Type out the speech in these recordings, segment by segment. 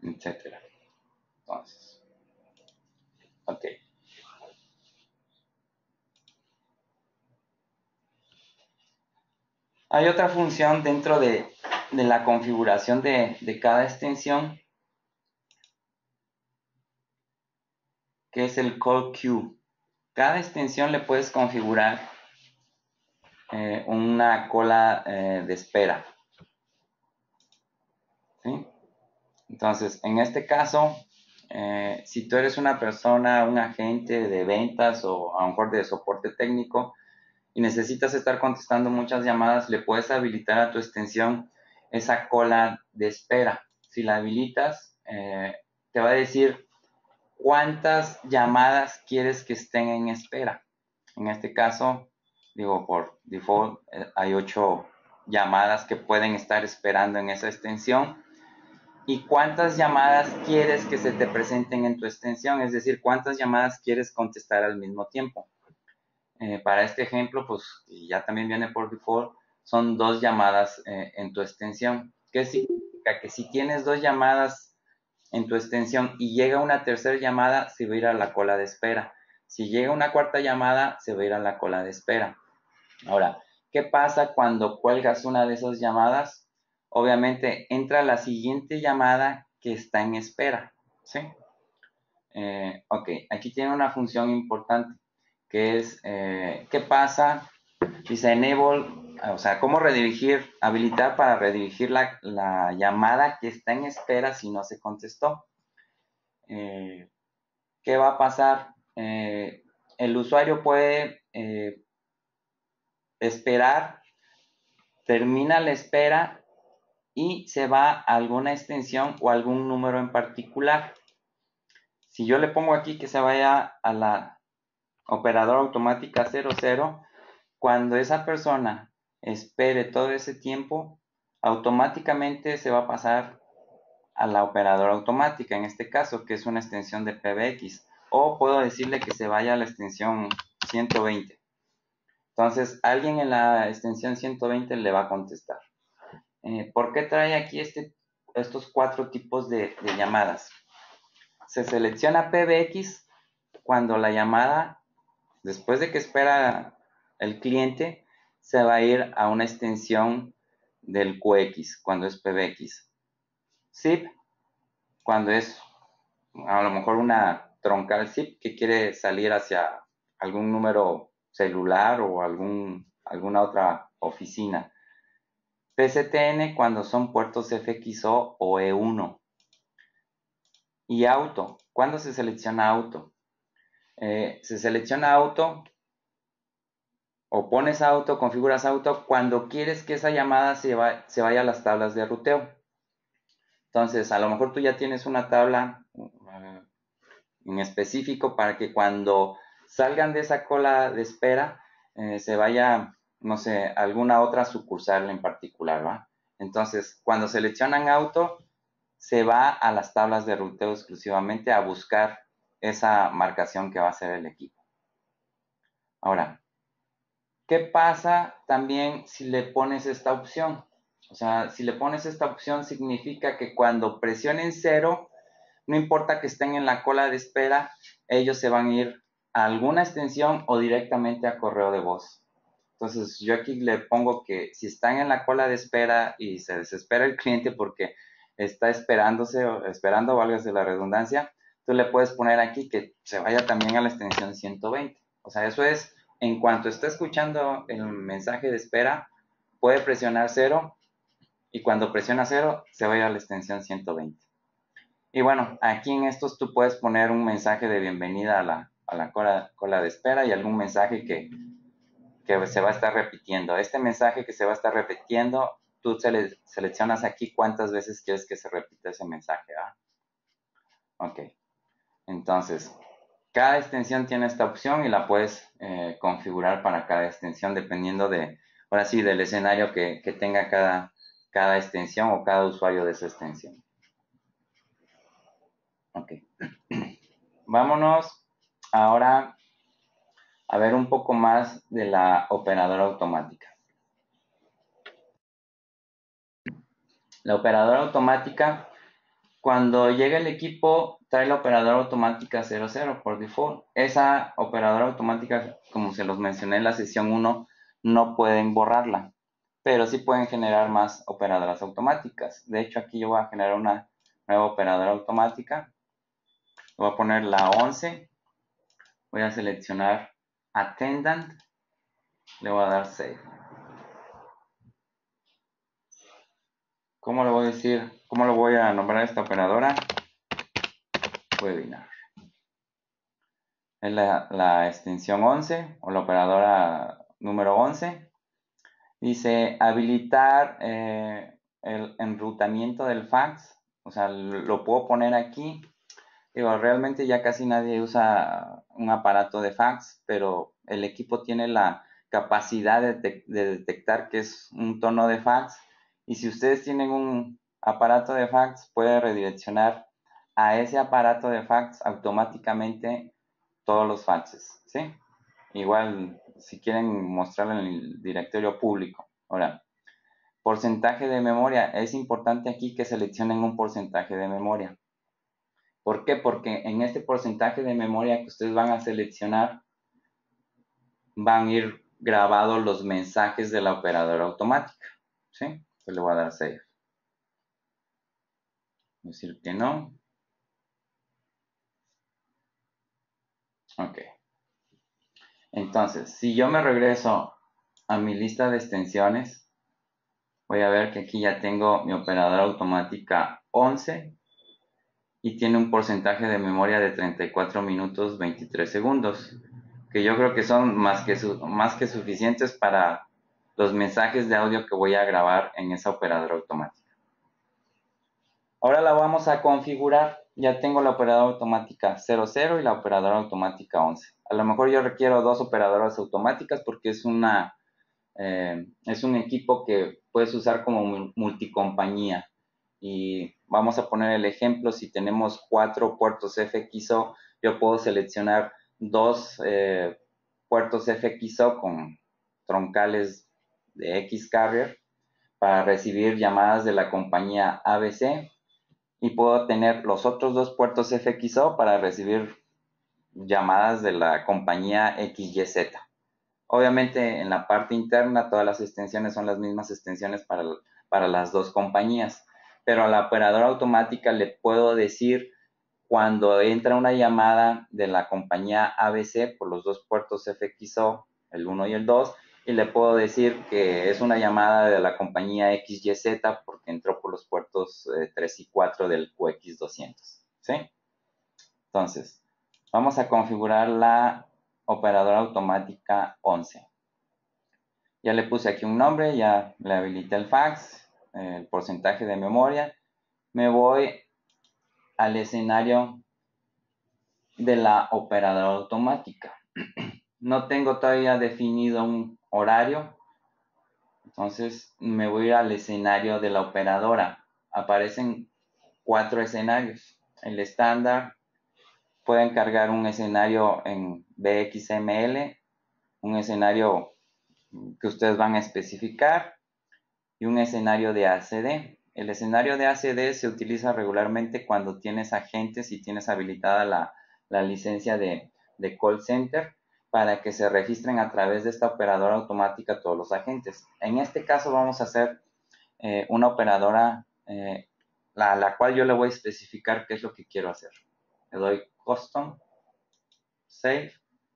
etcétera. Entonces, ok. Hay otra función dentro de la configuración de cada extensión, que es el call queue. Cada extensión le puedes configurar una cola de espera. ¿Sí? Entonces, en este caso, si tú eres una persona, un agente de ventas o a lo mejor de soporte técnico y necesitas estar contestando muchas llamadas, le puedes habilitar a tu extensión esa cola de espera. Si la habilitas, te va a decir cuántas llamadas quieres que estén en espera. En este caso, digo, por default, hay 8 llamadas que pueden estar esperando en esa extensión. ¿Y cuántas llamadas quieres que se te presenten en tu extensión? Es decir, ¿cuántas llamadas quieres contestar al mismo tiempo? Para este ejemplo, pues ya también viene por default, son 2 llamadas en tu extensión. ¿Qué significa? Que si tienes 2 llamadas en tu extensión y llega una tercera llamada, se va a ir a la cola de espera. Si llega una cuarta llamada, se va a ir a la cola de espera. Ahora, ¿qué pasa cuando cuelgas una de esas llamadas? Obviamente entra la siguiente llamada que está en espera, ¿sí? Ok, aquí tiene una función importante, que es, ¿qué pasa? Dice enable, o sea, ¿cómo redirigir, habilitar para redirigir la llamada que está en espera si no se contestó? ¿Qué va a pasar? El usuario puede esperar, termina la espera y se va a alguna extensión o algún número en particular. Si yo le pongo aquí que se vaya a la operadora automática 00, cuando esa persona espere todo ese tiempo, automáticamente se va a pasar a la operadora automática, en este caso, que es una extensión de PBX. O puedo decirle que se vaya a la extensión 120. Entonces, alguien en la extensión 120 le va a contestar. ¿Por qué trae aquí estos 4 tipos de llamadas? Se selecciona PBX cuando la llamada, después de que espera el cliente, se va a ir a una extensión del QX, cuando es PBX. SIP, cuando es a lo mejor una troncal SIP que quiere salir hacia algún número celular o alguna otra oficina. PCTN cuando son puertos FXO o E1. Y auto, ¿cuándo se selecciona auto? Se selecciona auto o pones auto, configuras auto cuando quieres que esa llamada se vaya a las tablas de ruteo. Entonces, a lo mejor tú ya tienes una tabla en específico para que cuando salgan de esa cola de espera se vaya, no sé, alguna otra sucursal en particular, ¿va? Entonces, cuando seleccionan auto, se va a las tablas de ruteo exclusivamente a buscar esa marcación que va a hacer el equipo. Ahora, ¿qué pasa también si le pones esta opción? O sea, si le pones esta opción significa que cuando presionen 0, no importa que estén en la cola de espera, ellos se van a ir a alguna extensión o directamente a correo de voz. Entonces, yo aquí le pongo que si están en la cola de espera y se desespera el cliente porque está esperando, válgase la redundancia, tú le puedes poner aquí que se vaya también a la extensión 120. O sea, eso es, en cuanto está escuchando el mensaje de espera, puede presionar 0 y cuando presiona 0, se va a ir a la extensión 120. Y bueno, aquí en estos tú puedes poner un mensaje de bienvenida a la cola de espera y algún mensaje que se va a estar repitiendo. Este mensaje que se va a estar repitiendo, tú seleccionas aquí cuántas veces quieres que se repita ese mensaje, ¿va? Ok, entonces, cada extensión tiene esta opción y la puedes configurar para cada extensión dependiendo ahora sí, del escenario que tenga cada extensión o cada usuario de esa extensión. Ok, vámonos ahora a ver un poco más de la operadora automática. La operadora automática Cuando llega el equipo, trae la operadora automática 00 por default. Esa operadora automática, como se los mencioné en la sesión 1, no pueden borrarla, pero sí pueden generar más operadoras automáticas. De hecho, aquí yo voy a generar una nueva operadora automática. Voy a poner la 11. Voy a seleccionar Attendant. Le voy a dar Save. ¿Cómo le voy a decir? ¿Cómo lo voy a nombrar a esta operadora? Webinar. Es la extensión 11 o la operadora número 11. Dice habilitar el enrutamiento del fax. O sea, lo puedo poner aquí. Digo, realmente ya casi nadie usa un aparato de fax, pero el equipo tiene la capacidad de detectar que es un tono de fax. Y si ustedes tienen un aparato de fax, puede redireccionar a ese aparato de fax automáticamente todos los faxes, ¿sí? Igual, si quieren mostrarlo en el directorio público. Ahora, porcentaje de memoria. Es importante aquí que seleccionen un porcentaje de memoria. ¿Por qué? Porque en este porcentaje de memoria que ustedes van a seleccionar, van a ir grabados los mensajes de la operadora automática, ¿sí? Entonces le voy a dar Save. Decir que no. Ok. Entonces, si yo me regreso a mi lista de extensiones, voy a ver que aquí ya tengo mi operadora automática 11 y tiene un porcentaje de memoria de 34 minutos 23 segundos, que yo creo que son más que suficientes para los mensajes de audio que voy a grabar en esa operadora automática. Ahora la vamos a configurar. Ya tengo la operadora automática 00 y la operadora automática 11. A lo mejor yo requiero dos operadoras automáticas porque es un equipo que puedes usar como multicompañía. Y vamos a poner el ejemplo, si tenemos 4 puertos FXO, yo puedo seleccionar dos puertos FXO con troncales de X carrier para recibir llamadas de la compañía ABC y puedo tener los otros dos puertos FXO para recibir llamadas de la compañía XYZ. Obviamente en la parte interna todas las extensiones son las mismas extensiones para las dos compañías, pero a la operadora automática le puedo decir cuando entra una llamada de la compañía ABC por los dos puertos FXO, el 1 y el 2, y le puedo decir que es una llamada de la compañía XYZ porque entró por los puertos 3 y 4 del QX200, ¿sí? Entonces, vamos a configurar la operadora automática 11. Ya le puse aquí un nombre, ya le habilité el fax, el porcentaje de memoria. Me voy al escenario de la operadora automática. No tengo todavía definido un horario, entonces me voy al escenario de la operadora. Aparecen 4 escenarios. El estándar, pueden cargar un escenario en BXML, un escenario que ustedes van a especificar y un escenario de ACD. El escenario de ACD se utiliza regularmente cuando tienes agentes y tienes habilitada la licencia de call center para que se registren a través de esta operadora automática todos los agentes. En este caso vamos a hacer una operadora la cual yo le voy a especificar qué es lo que quiero hacer. Le doy Custom, Save.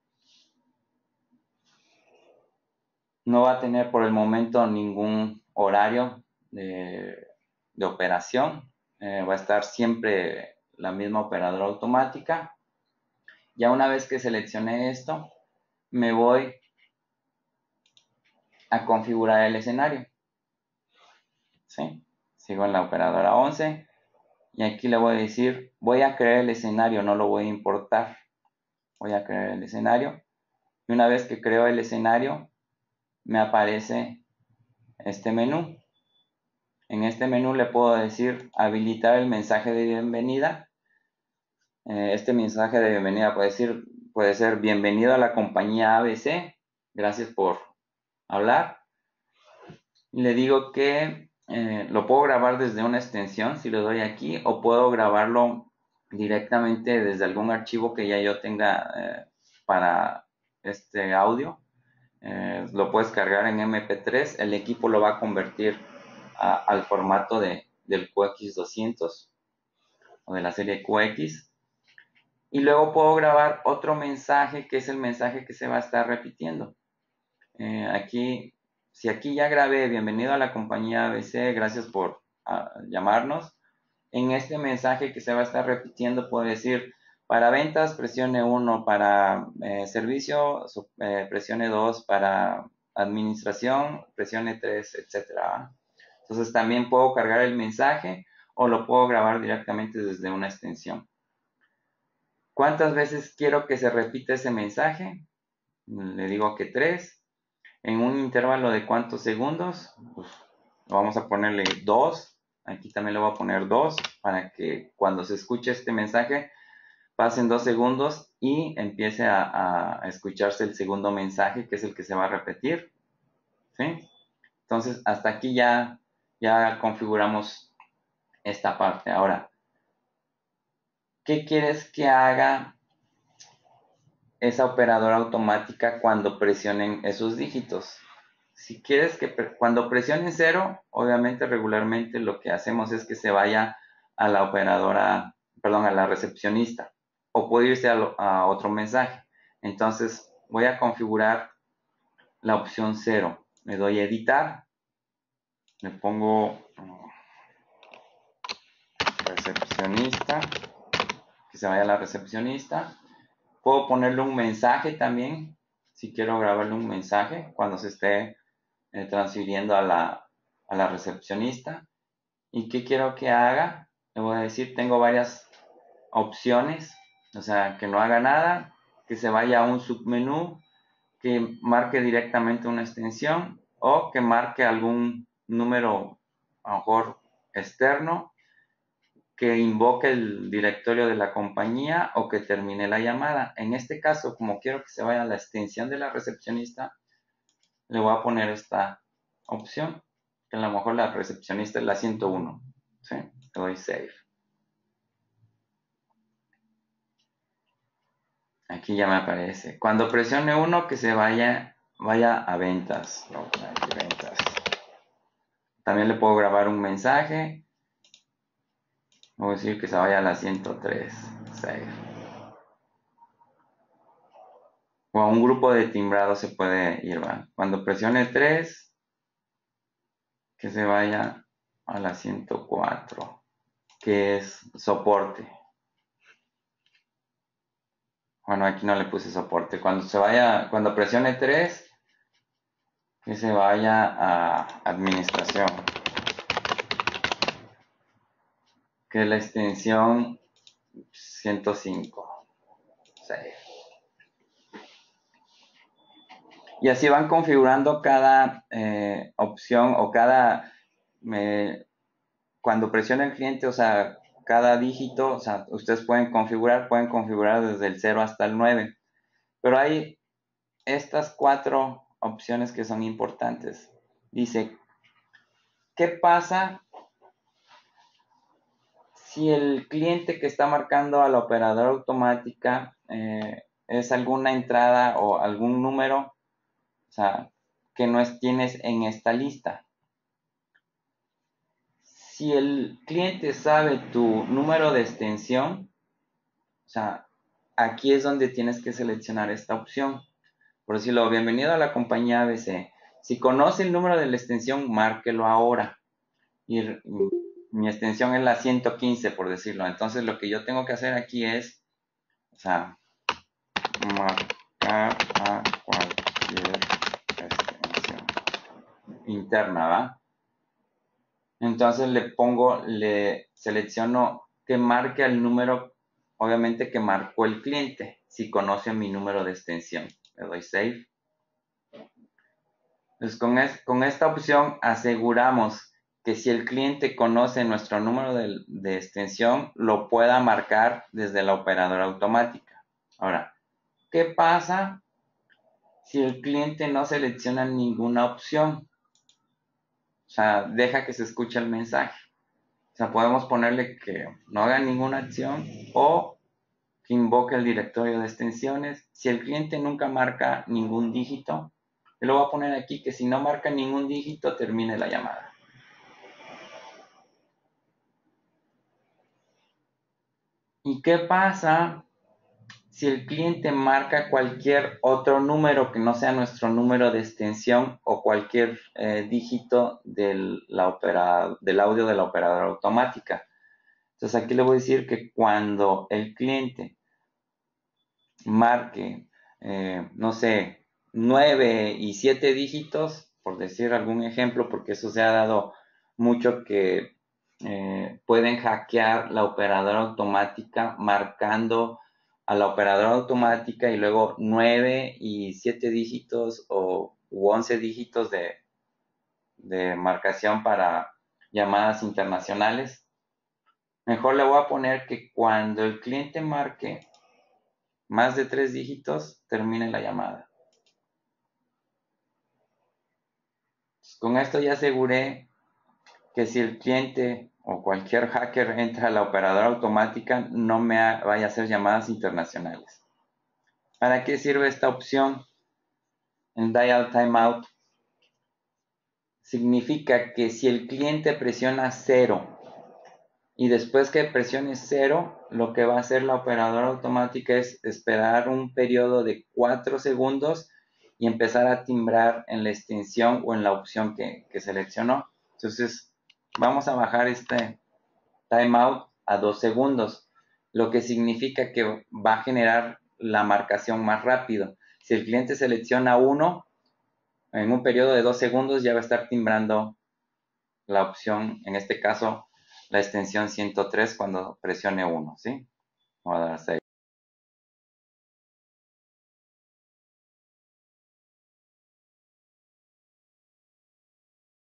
No va a tener por el momento ningún horario de operación. Va a estar siempre la misma operadora automática. Ya una vez que seleccione esto, me voy a configurar el escenario. ¿Sí? Sigo en la operadora 11 y aquí le voy a decir, voy a crear el escenario, no lo voy a importar. Voy a crear el escenario y una vez que creo el escenario, me aparece este menú. En este menú le puedo decir habilitar el mensaje de bienvenida. Este mensaje de bienvenida puede ser bienvenido a la compañía ABC. Gracias por hablar. Y le digo que lo puedo grabar desde una extensión si lo doy aquí, o puedo grabarlo directamente desde algún archivo que ya yo tenga para este audio. Lo puedes cargar en MP3, el equipo lo va a convertir al formato del QX200 o de la serie QX, y luego puedo grabar otro mensaje que es el mensaje que se va a estar repitiendo. Si aquí ya grabé, bienvenido a la compañía ABC, gracias por llamarnos. En este mensaje que se va a estar repitiendo puedo decir, para ventas presione 1, para servicio presione 2, para administración presione 3, etcétera. Entonces también puedo cargar el mensaje o lo puedo grabar directamente desde una extensión. ¿Cuántas veces quiero que se repita ese mensaje? Le digo que 3. En un intervalo de cuántos segundos, pues vamos a ponerle 2. Aquí también le voy a poner 2 para que cuando se escuche este mensaje pasen 2 segundos y empiece a escucharse el segundo mensaje, que es el que se va a repetir. ¿Sí? Entonces, hasta aquí ya configuramos esta parte. Ahora, ¿qué quieres que haga esa operadora automática cuando presionen esos dígitos? Si quieres que cuando presionen 0, obviamente regularmente lo que hacemos es que se vaya a la operadora, perdón, a la recepcionista, o puede irse a otro mensaje. Entonces voy a configurar la opción 0. Le doy editar, le pongo recepcionista, que se vaya a la recepcionista. Puedo ponerle un mensaje también, si quiero grabarle un mensaje cuando se esté transfiriendo a la recepcionista. ¿Y qué quiero que haga? Le voy a decir, tengo varias opciones, o sea, que no haga nada, que se vaya a un submenú, que marque directamente una extensión o que marque algún número, a lo mejor externo, que invoque el directorio de la compañía o que termine la llamada. En este caso, como quiero que se vaya a la extensión de la recepcionista, le voy a poner esta opción, que a lo mejor la recepcionista es la 101. ¿Sí? Le doy Save. Aquí ya me aparece. Cuando presione 1, que se vaya a ventas. Ventas. También le puedo grabar un mensaje. Voy a decir que se vaya a la 103. Save. O a un grupo de timbrado se puede ir. ¿va? Cuando presione 3, que se vaya a la 104, que es soporte. Bueno, aquí no le puse soporte. Cuando presione 3, que se vaya a administración. Que es la extensión 105. Save. Y así van configurando cada opción o cada... cuando presiona el cliente, o sea, cada dígito, o sea, ustedes pueden configurar desde el 0 hasta el 9. Pero hay estas 4 opciones que son importantes. Dice, ¿qué pasa si el cliente que está marcando a la operadora automática es alguna entrada o algún número, o sea, que no tienes en esta lista? Si el cliente sabe tu número de extensión, o sea, aquí es donde tienes que seleccionar esta opción. Por decirlo, bienvenido a la compañía ABC. Si conoce el número de la extensión, márquelo ahora. Y mi extensión es la 115, por decirlo. Entonces, lo que yo tengo que hacer aquí es, o sea, marcar a cualquier extensión interna, ¿va? Entonces le selecciono que marque el número, obviamente que marcó el cliente, si conoce mi número de extensión. Le doy Save. Entonces con esta opción aseguramos que si el cliente conoce nuestro número de extensión, lo pueda marcar desde la operadora automática. Ahora, ¿qué pasa si el cliente no selecciona ninguna opción? O sea, deja que se escuche el mensaje. O sea, podemos ponerle que no haga ninguna acción o que invoque el directorio de extensiones. Si el cliente nunca marca ningún dígito, yo lo voy a poner aquí que si no marca ningún dígito, termine la llamada. ¿Y qué pasa si el cliente marca cualquier otro número que no sea nuestro número de extensión o cualquier dígito del audio de la operadora automática? Entonces aquí le voy a decir que cuando el cliente marque, no sé, 9 y 7 dígitos, por decir algún ejemplo, porque eso se ha dado mucho que pueden hackear la operadora automática marcando a la operadora automática y luego 9 y 7 dígitos u 11 dígitos de marcación para llamadas internacionales. Mejor le voy a poner que cuando el cliente marque más de 3 dígitos, termine la llamada. Con esto ya aseguré que si el cliente o cualquier hacker entra a la operadora automática, no me vaya a hacer llamadas internacionales. ¿Para qué sirve esta opción en Dial Timeout? Significa que si el cliente presiona 0 y después que presione 0, lo que va a hacer la operadora automática es esperar un periodo de 4 segundos y empezar a timbrar en la extensión o en la opción que seleccionó. Entonces, vamos a bajar este timeout a 2 segundos, lo que significa que va a generar la marcación más rápido. Si el cliente selecciona 1, en un periodo de 2 segundos ya va a estar timbrando la opción, en este caso, la extensión 103 cuando presione 1, ¿sí? Voy a dar 6.